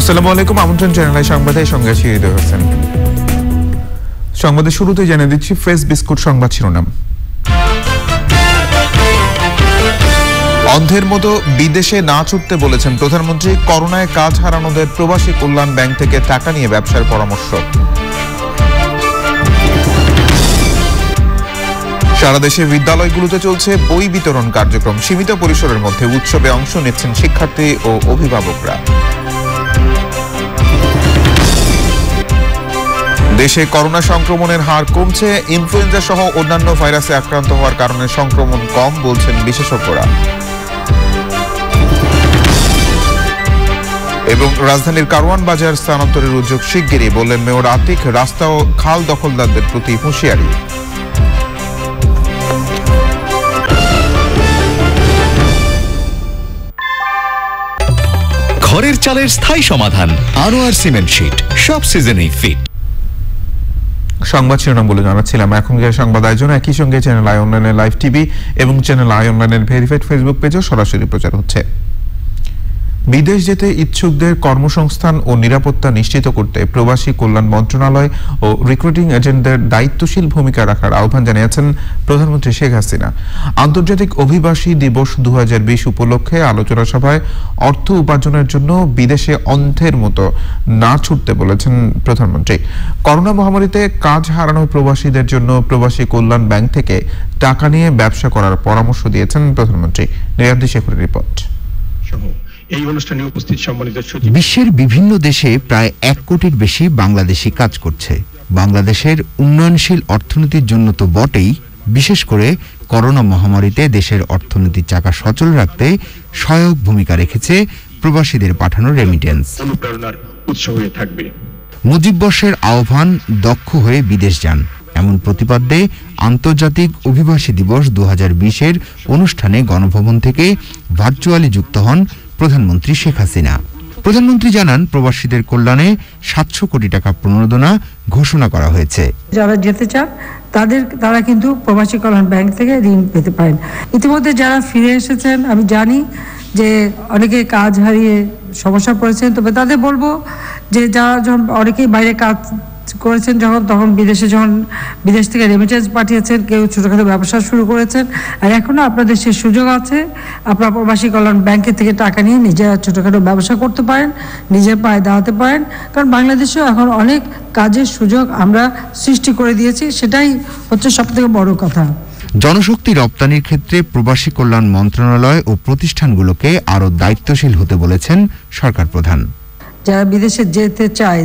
আসসালামু আলাইকুম, আমন্ত্রণ চ্যানেলের সংবাদের সঙ্গে আছি হৃদয় হোসেন। সংবাদের শুরুতে জানিয়ে দিচ্ছি ফ্রেশ বিস্কুট সংবাদ শিরোনাম। অন্ধের মতো বিদেশে না ছুটতে বলেছেন প্রধানমন্ত্রী। করোনায় কাজ হারানোদের প্রবাসী কল্যাণ ব্যাংক থেকে টাকা নিয়ে ব্যবসার পরামর্শ। সারা দেশে বিদ্যালয়গুলোতে চলছে বই বিতরণ কার্যক্রম। সীমিত পরিসরের মধ্যে উৎসবে অংশ নিচ্ছেন শিক্ষার্থী ও অভিভাবকরা। দেশে করোনা সংক্রমণের হার কমছে। ইনফ্লুয়েঞ্জা সহ অন্যান্য ভাইরাসে আক্রান্ত হওয়ার কারণে সংক্রমণ কম বলছেন বিশেষজ্ঞরা। এবং রাজধানীর কারওয়ান বাজার স্থানান্তরের উদ্যোগ শিগগিরই, বললেন মেয়র আতিক। রাস্তা ও খাল দখলদারদের প্রতি হুঁশিয়ারি। ঘরের চালের স্থায়ী সমাধান আনোয়ার সিমেন্ট শীট, সব সিজনেই ফিট। সংবাদ শিরোনাম বলে জানাচ্ছিলাম। এখনকার সংবাদ আয়োজন একই সঙ্গে চ্যানেল আই অনলাইনের লাইভ টিভি এবং চ্যানেল আই অনলাইনের ভেরিফাইড ফেসবুক পেজও সরাসরি প্রচার হচ্ছে। বিদেশ যেতে ইচ্ছুকদের কর্মসংস্থান ও নিরাপত্তা নিশ্চিত করতে প্রবাসী কল্যাণ মন্ত্রণালয় ও রিক্রুটিং এজেন্টদের দায়িত্বশীল ভূমিকা রাখার আহ্বান জানিয়েছেন প্রধানমন্ত্রী শেখ হাসিনা। আন্তর্জাতিক অভিবাসী দিবস 2020 উপলক্ষে আলোচনা সভায় অর্থ উপার্জনের জন্য বিদেশে অন্ধের মতো না ছুটতে বলেছেন প্রধানমন্ত্রী। করোনা মহামারীতে কাজ হারানো প্রবাসীদের জন্য প্রবাসী কল্যাণ ব্যাংক থেকে টাকা নিয়ে ব্যবসা করার পরামর্শ দিয়েছেন প্রধানমন্ত্রী। নিরাদ্দি শেখরের রিপোর্ট। এই অনুষ্ঠানে উপস্থিত সম্মানিত সচিব। বিশ্বের বিভিন্ন দেশে প্রায় 1 কোটির বেশি বাংলাদেশি কাজ করছে। বাংলাদেশের উন্নয়নশীল অর্থনীতির জন্য তো বটেই, বিশেষ করে করোনা মহামারীতে দেশের অর্থনীতির চাকা সচল রাখতে সহায়ক ভূমিকা রেখেছে প্রবাসীদের পাঠানো রেমিটেন্স। অনুপ্রেরণার উৎস হয়ে থাকবে। মুজিব বর্ষের আহ্বান, দক্ষ হয়ে বিদেশ যান, এমন প্রতিপাদ্যে আন্তর্জাতিক অভিবাসী দিবস 2020-এর অনুষ্ঠানে গণভবন থেকে ভার্চুয়ালি যুক্ত হন প্রধানমন্ত্রী শেখ হাসিনা। প্রধানমন্ত্রী জানান, প্রবাসীদের কল্যাণে 700 কোটি টাকা প্রণোদনা ঘোষণা করা হয়েছে। যারা যেতে চান তারা কিন্তু প্রবাসী কল্যাণ ব্যাংক থেকে ঋণ পেতে পারেন। ইতিমধ্যে যারা ফিরে এসেছেন, আমি জানি যে অনেকে কাজ হারিয়ে সমস্যা পড়েছেন, তবে তাদের বলবো যে যারা যখন অনেকেই বাইরে কাজ করেছেন, তখন বিদেশ থেকে রেমিটেন্স পাঠিয়েছেন, কেউ ছোটখাটো ব্যবসা শুরু করেছেন, আর এখনো আপনাদের সে সুযোগ আছে। আপনারা প্রবাসী কল্যাণ ব্যাংকের থেকে টাকা নিয়ে নিজেরা ছোটখাটো ব্যবসা করতে পারেন, নিজের পায়ে দাঁড়াতে পারেন। কারণ বাংলাদেশেও এখন অনেক কাজের সুযোগ আমরা সৃষ্টি করে দিয়েছি, সেটাই হচ্ছে সবথেকে বড় কথা। জনশক্তি রপ্তানির ক্ষেত্রে প্রবাসী কল্যাণ মন্ত্রণালয় ও প্রতিষ্ঠানগুলোকে আরও দায়িত্বশীল হতে বলেছেন সরকার প্রধান। যারা বিদেশে যেতে চায়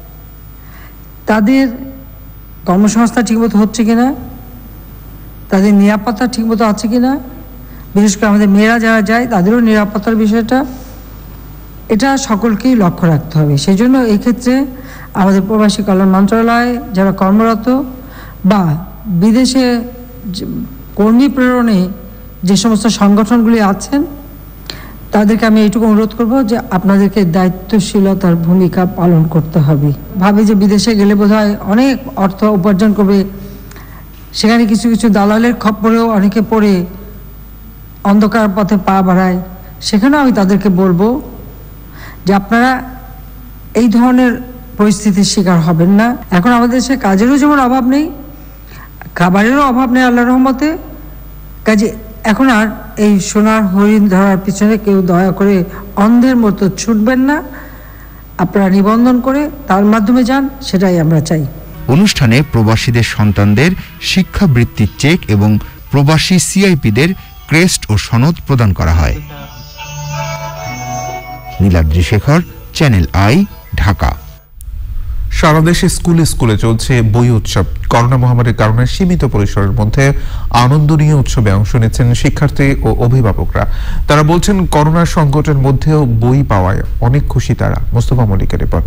তাদের কর্মসংস্থান ঠিকমতো হচ্ছে কিনা, তাদের নিরাপত্তা ঠিকমতো আছে কিনা, বিশেষ করে আমাদের মেয়েরা যারা যায় তাদেরও নিরাপত্তার বিষয়টা, এটা সকলকেই লক্ষ্য রাখতে হবে। সেই জন্য এই ক্ষেত্রে আমাদের প্রবাসী কল্যাণ মন্ত্রণালয় যারা কর্মরত বা বিদেশে কর্মী প্রেরণে যে সমস্ত সংগঠনগুলি আছেন, তাদেরকে আমি এইটুকু অনুরোধ করব যে আপনাদেরকে দায়িত্বশীলতার ভূমিকা পালন করতে হবে। ভাবে যে বিদেশে গেলে বোধহয় অনেক অর্থ উপার্জন করবে, সেখানে কিছু কিছু দালালের খপ্পরেও অনেকে পড়ে অন্ধকার পথে পা বাড়ায়। সেখানেও আমি তাদেরকে বলবো যে আপনারা এই ধরনের পরিস্থিতির শিকার হবেন না। এখন আমাদের দেশে কাজেরও যেমন অভাব নেই, খাবারেরও অভাব নেই আল্লাহর রহমতে। কাজে এখন আর এই সোনার হরিণ ধরার পিছনে কেউ দয়া করে অন্ধের মতো ছুটবেন না। আপনারা নিবন্ধন করে তার মাধ্যমে যান, সেটাই আমরা চাই। অনুষ্ঠানে প্রবাসীদের সন্তানদের শিক্ষাবৃত্তির চেক এবং প্রবাসী সিআইপিদের ক্রেস্ট ও সনদ প্রদান করা হয়। Niladri Shekhar, channel I, Dhaka. সারা দেশে স্কুলে স্কুলে চলছে বই উৎসব। করোনা মহামারীর কারণে সীমিত পরিসরের মধ্যে আনন্দ নিয়ে উৎসবে অংশ নিচ্ছেন শিক্ষার্থী ও অভিভাবকরা। তারা বলছেন, করোনার সংকটের মধ্যেও বই পাওয়ায় অনেক খুশি তারা। মোস্তফা মল্লিকের রিপোর্ট।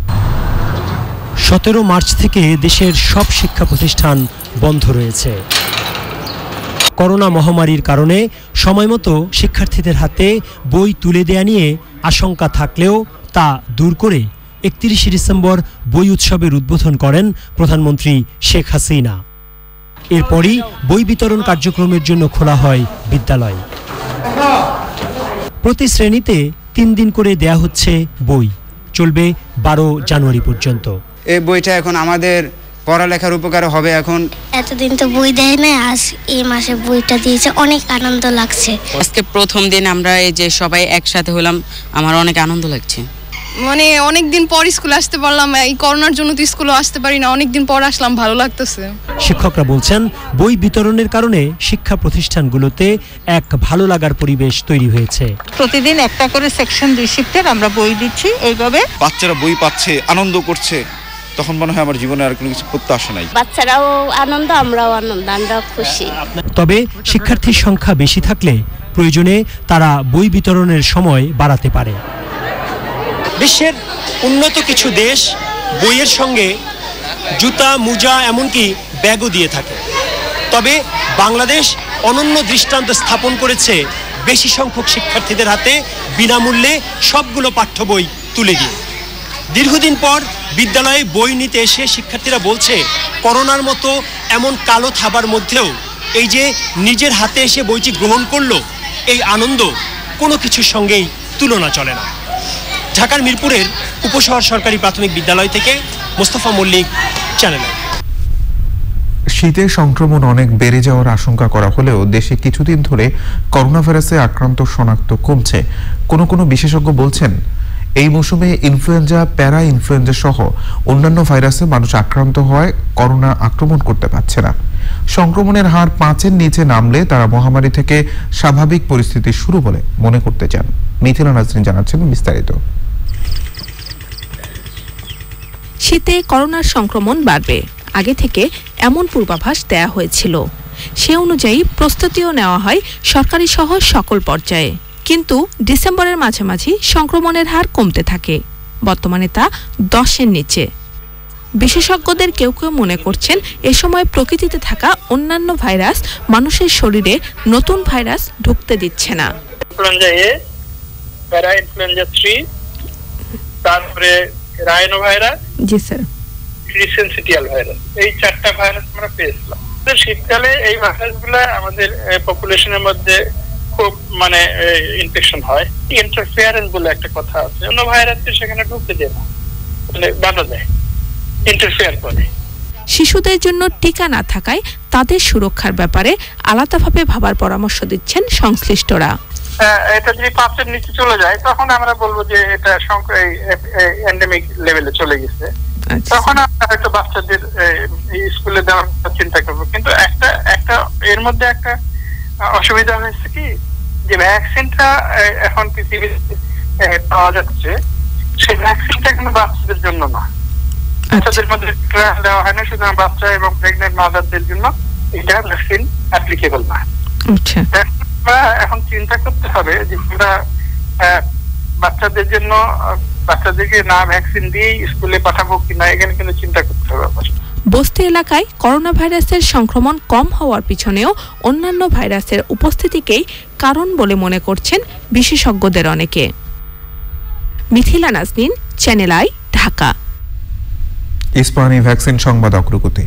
17 মার্চ থেকে দেশের সব শিক্ষা প্রতিষ্ঠান বন্ধ রয়েছে। করোনা মহামারীর কারণে সময়মতো শিক্ষার্থীদের হাতে বই তুলে দেয়া নিয়ে আশঙ্কা থাকলেও তা দূর করে 31 ডিসেম্বর বই উৎসবের উদ্বোধন করেন প্রধানমন্ত্রী শেখ হাসিনা। এরপরই বই বিতরণ কার্যক্রমের জন্য খোলা হয় বিদ্যালয়। প্রতি শ্রেণীতে 3 দিন করে দেয়া হচ্ছে বই। চলবে 12 জানুয়ারি পর্যন্ত। এই বইটা এখন আমাদের পড়ালেখার উপকার হবে। এখন এতদিন তো বই দেয় না, আজ এই মাসে বইটা দিয়েছে, অনেক আনন্দ লাগছে। আজকে প্রথম দিন আমরা এই যে সবাই একসাথে হলাম, আমার অনেক আনন্দ লাগছে। মানে অনেকদিন পর স্কুলে আসতে পারলাম, এই করোনার জন্য তো স্কুলে আসতে পারি না, অনেকদিন পর আসলাম, ভালো লাগতেছে। শিক্ষকরা বলছেন বই বিতরণের কারণে শিক্ষা প্রতিষ্ঠানগুলোতে এক ভালো লাগার পরিবেশ তৈরি হয়েছে। প্রতিদিন একটা করে সেকশন 2 শিফটের আমরা বই দিচ্ছি। এইভাবে বাচ্চারা বই পাচ্ছে, আনন্দ করছে, তখন মনে হয় আমার জীবনে আর কোনো কিছু প্রত্যাশা নাই। বাচ্চারাও আনন্দ, আমরাও আনন্দ, আমরাও খুশি। তবে শিক্ষার্থীর সংখ্যা বেশি থাকলে প্রয়োজনে তারা বই বিতরণের সময় বাড়াতে পারে। বিশ্বের উন্নত কিছু দেশ বইয়ের সঙ্গে জুতা, মোজা, এমনকি ব্যাগও দিয়ে থাকে। তবে বাংলাদেশ অনন্য দৃষ্টান্ত স্থাপন করেছে বেশি সংখ্যক শিক্ষার্থীদের হাতে বিনামূল্যে সবগুলো পাঠ্য বই তুলে দিয়ে। দীর্ঘদিন পর বিদ্যালয়ে বই নিতে এসে শিক্ষার্থীরা বলছে, করোনার মতো এমন কালো থাবার মধ্যেও এই যে নিজের হাতে এসে বইটি গ্রহণ করলো, এই আনন্দ কোনো কিছুর সঙ্গেই তুলনা চলে না। ঢাকার মিরপুরের উপশহর সরকারি প্রাথমিক বিদ্যালয় থেকে মোস্তফা মল্লিক, চ্যানেল আই। শীতে সংক্রমণ অনেক বেড়ে যাওয়ার আশঙ্কা করা হলেও দেশে কিছুদিন ধরে করোনা ভাইরাসে আক্রান্ত শনাক্ত কমছে। কোনো বিশেষজ্ঞ বলছেন এই মৌসুমে ইনফ্লুয়েঞ্জা, প্যারা ইনফ্লুয়েঞ্জা সহ অন্যান্য ভাইরাসে মানুষ আক্রান্ত হওয়ায় করোনা আক্রমণ করতে পারছে না। সংক্রমণের হার 5-এর নিচে নামলে তারা মহামারী থেকে স্বাভাবিক পরিস্থিতি শুরু বলে মনে করতে চান। মিথিলা নাজরিন জানাচ্ছেন বিস্তারিত। শীতে করোনার সংক্রমণ বাড়বে, আগে থেকে এমন পূর্বাভাস দেয়া হয়েছিল। সে অনুযায়ী প্রস্তুতিও নেওয়া হয় সরকারি সহ সকল পর্যায়ে। কিন্তু ডিসেম্বরের মাঝামাঝি সংক্রমণের হার কমতে থাকে। বর্তমানে তা 10-এর নিচে। বিশেষজ্ঞদের কেউ মনে করছেন এ সময় প্রকৃতিতে থাকা অন্যান্য ভাইরাস মানুষের শরীরে নতুন ভাইরাস ঢুকতে দিচ্ছে না। ইনফ্লুয়েঞ্জা এ, প্যারা ইনফ্লুয়েঞ্জা 3, তারপরে রাইনো ভাইরাস, জি স্যার, সিনসিটিয়াল ভাইরাস, এই 4টা ভাইরাস আমরা পেয়েছিলাম। তো শীতকালে এই ভাইরাসগুলো আমাদের পপুলেশনের মধ্যে খুব মানে ইনফেকশন হয়। ইন্টারফেয়ারেন্স বলে একটা কথা আছে, অন্য ভাইরাসকে সেখানে ঢুকতে দেয় না, মানে বাধা দেয়, ইন্টারফেয়ার করে। শিশুদের জন্য টিকা না থাকায় তাদের সুরক্ষার ব্যাপারে আলাদাভাবে ভাবার পরামর্শ দিচ্ছেন সংশ্লিষ্টরা। এটা যদি 5-এর নিচে চলে যায় তখন আমরা বলবো যে এটা এন্ডেমিক লেভেলে চলে গেছে, তখন আমরা হয়তো বাচ্চাদের স্কুলে দেওয়ার চিন্তা করবো। কিন্তু একটা এর মধ্যে একটা অসুবিধা হয়েছে কি, যে ভ্যাকসিনটা এখন পৃথিবীতে পাওয়া যাচ্ছে, সেই ভ্যাকসিনটা কিন্তু বাচ্চাদের জন্য না, বাচ্চাদের মধ্যে ট্রায়াল দেওয়া হয় না, সুতরাং বাচ্চা এবং প্রেগনেন্ট মাদারদের জন্য এটা ভ্যাকসিন অ্যাপ্লিকেবল না। এখন চিন্তা করতে হবে যে আমরা বাচ্চাদের জন্য বাচ্চাদেরকে না ভ্যাকসিন দিয়ে স্কুলে পাঠাবো কিনা, এখানে কিন্তু চিন্তা করতে হবে। বস্তি এলাকায় করোনা ভাইরাসের সংক্রমণ কম হওয়ার পিছনেও অন্যান্য ভাইরাসের উপস্থিতিকেই কারণ বলে মনে করছেন বিশেষজ্ঞদের অনেকে। Mithila Nazrin, channel I, Dhaka. Ispahani vaccine সংবাদ অগ্রগতি।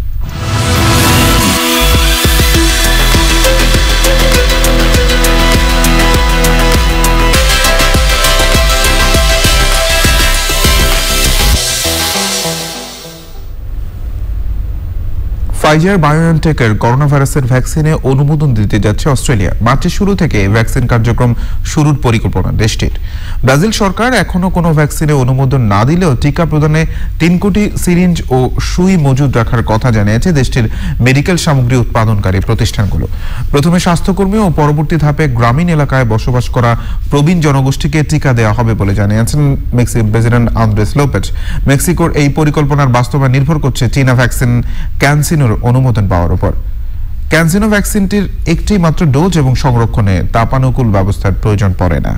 ফাইজার বায়োএনটেকের করোনা ভাইরাসের ভ্যাকসিনে অনুমোদন দিতে যাচ্ছে অস্ট্রেলিয়া। মার্চের শুরু থেকে ভ্যাকসিন কার্যক্রম শুরুর পরিকল্পনা দেশটির। ব্রাজিল সরকার এখনো কোনো ভ্যাকসিনে অনুমোদন না দিলেও টিকা প্রদানে 3 কোটি সিরিঞ্জ ও সুই মজুদ রাখার কথা জানিয়েছে দেশটির মেডিকেল সামগ্রী উৎপাদনকারী প্রতিষ্ঠানগুলো। প্রথমে স্বাস্থ্যকর্মী ও পরবর্তী ধাপে গ্রামীণ এলাকায় বসবাস করা প্রবীণ জনগোষ্ঠীকে টিকা দেওয়া হবে বলে জানিয়েছেন মেক্সিকোর প্রেসিডেন্ট আন্দ্রেস লোপেজ। মেক্সিকোর এই পরিকল্পনার বাস্তবায়ন নির্ভর করছে চীনা ভ্যাকসিন ক্যানসিনোর অনুমোদন পাওয়ার উপর। ক্যানসিনো ভ্যাকসিনটির একটি মাত্র ডোজ এবং সংরক্ষণে তাপানুকূল ব্যবস্থার প্রয়োজন পড়ে না।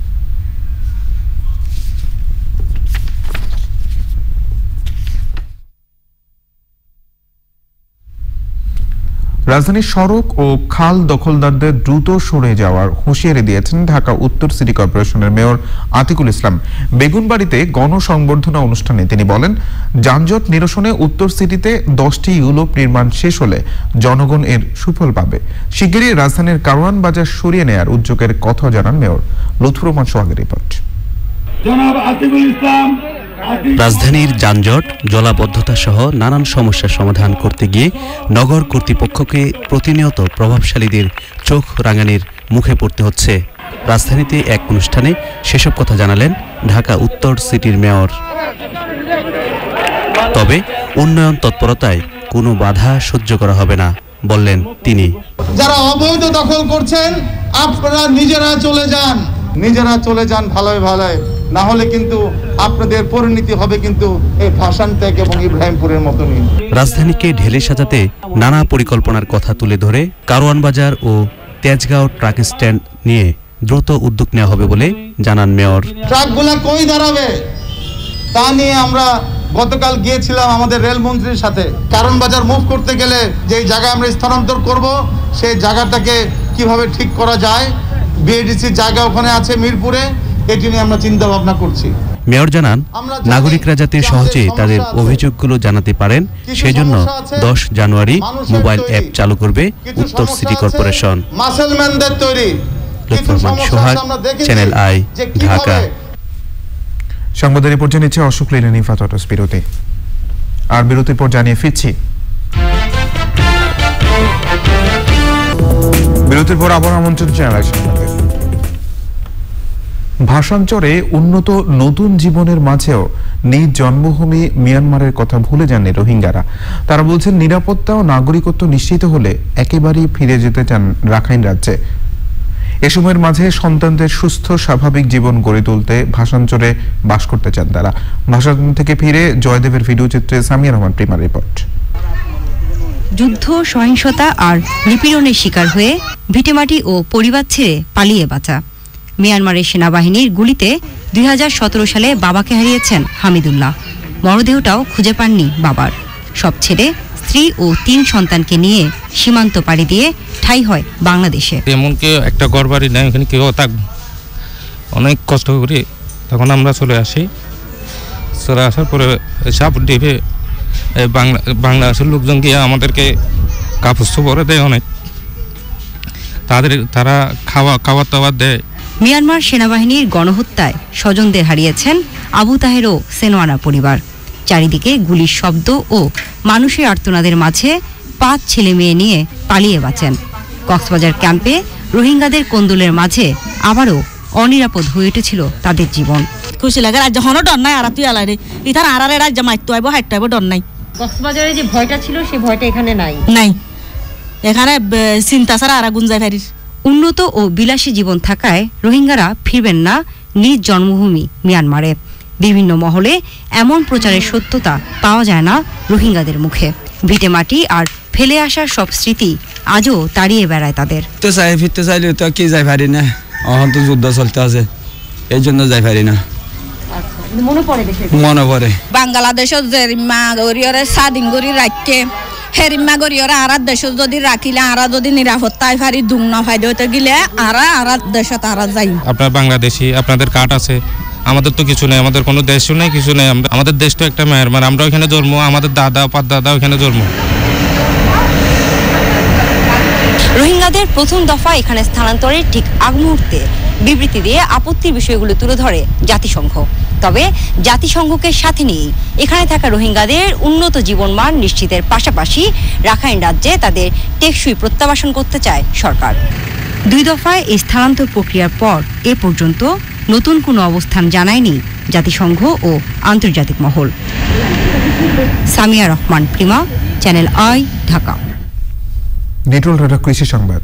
রাজধানীর সড়ক ও খাল দখলদারদের দ্রুত সরে যাওয়ার হুঁশিয়ারি দিয়েছেন ঢাকা উত্তর সিটি কর্পোরেশনের মেয়র আতিকুল ইসলাম। বেগুনবাড়িতে গণসংবর্ধনা অনুষ্ঠানে তিনি বলেন, যানজট নিরসনে উত্তর সিটিতে 10টি ইউলোপ নির্মাণ শেষ হলে জনগণ এর সুফল পাবে। শিগগিরই রাজধানীর কারওয়ান বাজার সরিয়ে নেয়ার উদ্যোগের কথা জানান মেয়র। লুৎফুর রহমান সোহাগের রিপোর্ট। জনাব আতিকুল ইসলাম। রাজধানীর যানজট, জলাবদ্ধতা সহ নানান সমস্যার সমাধান করতে গিয়ে নগর কর্তৃপক্ষকে প্রতিনিয়ত প্রভাবশালীদের চোখ রাঙানির মুখে পড়তে হচ্ছে। রাজধানীতে এক অনুষ্ঠানে সেসব কথা জানালেন ঢাকা উত্তর সিটির মেয়র। তবে উন্নয়ন তৎপরতায় কোনো বাধা সহ্য করা হবে না বললেন তিনি। যারা অবৈধ দখল করছেন আপনারা নিজেরা চলে যান ভালোই ভালোই, না হলে কিন্তু আপনাদের পরিণতি হবে কিন্তু এই ভাসানটেক এবং ইব্রাহিমপুরের মতনই। রাজধানীকে ঢেলে সাজাতে নানা পরিকল্পনার কথা তুলে ধরে কারওয়ান বাজার ও তেজগাঁও ট্রাক স্ট্যান্ড নিয়ে দ্রুত উদ্যোগ নেওয়া হবে বলে জানান মেয়র। ট্রাকগুলা কই দাঁড়াবে তা নিয়ে আমরা গতকাল গিয়েছিলাম আমাদের রেলমন্ত্রীর সাথে। কারওয়ান বাজার মুভ করতে গেলে যে জায়গায় আমরা স্থানান্তর করব সেই জায়গাটাকে কিভাবে ঠিক করা যায়, বিএডিসির জায়গা ওখানে আছে মিরপুরে, এটি নিয়ে আমরা চিন্তা ভাবনা করছি। মেয়র জানান, নাগরিকরা যাতে সহজে তাদের অভিযোগগুলো জানাতে পারেন সেজন্য 10 জানুয়ারি মোবাইল অ্যাপ চালু করবে উত্তর সিটি কর্পোরেশন। মাসেলম্যানদের তৈরি সোহাগ, চ্যানেল আই, ঢাকা। সংবাদের রিপোর্ট জানিয়েছে অশোক লীলা নিফাত অটোস। বিরতি, আর বিরতির পর জানিয়ে ফিরছি। বিরতির পর আবার আমন্ত্রণ চ্যানেল সংবাদে। ভাষাঞ্চলে উন্নত নতুন জীবনের মাঝেও নিজ জন্মভূমি মিয়ানমারের কথা ভুলে যাননি রোহিঙ্গারা। তারা বলছেন নিরাপত্তা ও নাগরিকত্ব নিশ্চিত হলে একেবারেই ফিরে যেতে চান রাখাইন রাজ্যে। এ সময়ের মাঝে সন্তানদের সুস্থ স্বাভাবিক জীবন গড়ে তুলতে ভাষাঞ্চলে বাস করতে চান তারা। ভাষান থেকে ফিরে জয়দেবের ভিডিও চিত্রে সামিয়া রহমান প্রিমার রিপোর্ট। যুদ্ধ, সহিংসতা আর নিপীড়নের শিকার হয়ে ভিটেমাটি ও পরিবার ছেড়ে পালিয়ে বাঁচা মিয়ানমারের সেনাবাহিনীর গুলিতে 2017 সালে বাবাকে হারিয়েছেন হামিদুল্লাহ। মরদেহটাও খুঁজে পাননি বাবার। সব ছেড়ে স্ত্রী ও 3 সন্তানকে নিয়ে সীমান্ত পাড়ি দিয়ে ঠাঁই হয় বাংলাদেশে। এমনকি একটা ঘরবাড়ি নেই, ওখানে কেউ থাকবে, অনেক কষ্ট করে তখন আমরা চলে আসি। চলে আসার পরে সাপ ডিপে বাংলাদেশের লোকজন গিয়ে আমাদেরকে কাপড় চোপড় দেয়, অনেক তারা খাবার দাবার দেয়। মিয়ানমার সেনাবাহিনীর গণহত্যায় স্বজনদের হারিয়েছেন আবু তাহের ও সেনোয়ানা পরিবার। চারিদিকে গুলির শব্দ ও মানুষের আর্তনাদের মাঝে 5 ছেলে মেয়ে নিয়ে পালিয়ে বাঁচেন। কক্সবাজার ক্যাম্পে রোহিঙ্গাদের কোন্দলের মাঝে আবারও অনিরাপদ হয়ে উঠেছিল তাদের জীবন। খুশি লাগে, রাজ্য হনো ডর নাই, আর তুই আলারে ইথার আরারে রাজ্য মাইতো আইবো হাইতো আইবো ডর নাই। কক্সবাজারে যে ভয়টা ছিল সেই ভয়টা এখানে নাই। এখানে চিন্তা ছাড়া আর গুঞ্জায় ফেরিস। উন্নত ও বিলাসী জীবন থাকায় রোহিঙ্গারা ফিরবেন না নিজ জন্মভূমি মিয়ানমারে। বিভিন্ন মহলে এমন প্রচারের সত্যতা পাওয়া যায় না রোহিঙ্গাদের মুখে। ভিটেমাটি আর ফেলে আসার সব স্মৃতি আজও তাড়িয়ে বেড়ায় তাদের। তো চাই ফিরতে চাইলে তো কি যাই পারি না, এখন তো যুদ্ধ চলতে আছে, এই জন্য যাই পারি না। মনে পড়ে বাংলাদেশত জেরিমা গরিয়রে স্বাধীন করি রাখকে হেরিমা গরিয়রে আর দেশত যদি রাখিলে আর যদি নিরাপত্তায় পারি দুং না ফাইদে হতে গেলে আর দেশত আর যাই। আপনার বাংলাদেশি, আপনাদের কার্ড আছে, আমাদের তো কিছু নেই, আমাদের কোনো দেশও নেই, কিছু নেই। আমাদের দেশ তো একটা মিয়ানমার, আমরা ওখানে জন্ম, আমাদের দাদা পাদদাদা ওখানে জন্ম। রোহিঙ্গাদের প্রথম দফা এখানে স্থানান্তরের ঠিক আগ মুহূর্তে বিবৃতি দিয়ে আপত্তির বিষয়গুলো তুলে ধরে জাতিসংঘ। তবে জাতিসংঘকে সাথে নিয়ে এখানে থাকা রোহিঙ্গাদের উন্নত জীবনমান নিশ্চিতের পাশাপাশি রাখাইন রাজ্যে তাদের টেকসই প্রত্যাবাসন করতে চায় সরকার। 2 দফায় এই স্থানান্তর প্রক্রিয়ার পর এ পর্যন্ত নতুন কোনো অবস্থান জানায়নি জাতিসংঘ ও আন্তর্জাতিক মহল। Samia Rahman Prima, channel I, Dhaka. নিটল রাডা কৃষি সংবাদ।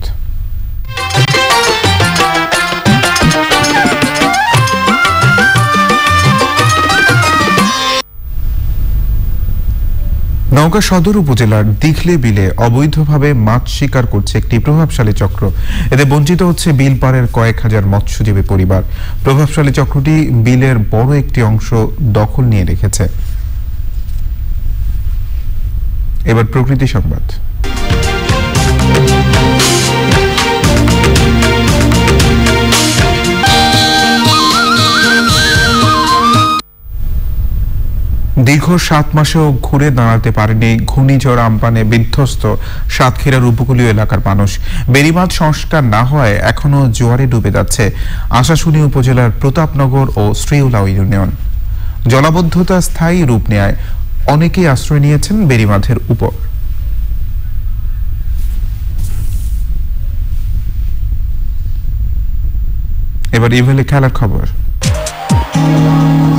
নওগাঁ সদর উপজেলার দিঘলে বিলে অবৈধভাবে মাছ শিকার করছে একটি প্রভাবশালী চক্র। এতে বঞ্চিত হচ্ছে বিল পাড়ের কয়েক হাজার মৎস্যজীবী পরিবার। প্রভাবশালী চক্রটি বিলের বড় একটি অংশ দখল নিয়ে রেখেছে। এবার প্রকৃতি সংবাদ। দীর্ঘ 7 মাসেও ঘুরে দাঁড়াতে পারেনি ঘূর্ণিঝড় আম্পানে বিধ্বস্ত সাতক্ষীরার উপকূলীয় এলাকার মানুষ। বেড়িবাঁধ সংস্কার না হওয়ায় এখনো জোয়ারে ডুবে যাচ্ছে আশাশুনি উপজেলার প্রতাপনগর ও শ্রীউলা ইউনিয়ন। জলাবদ্ধতা স্থায়ী রূপ নেয় অনেকেই আশ্রয় নিয়েছেন বেড়িবাঁধের উপর। এবার ইভেলে খেলার খবর।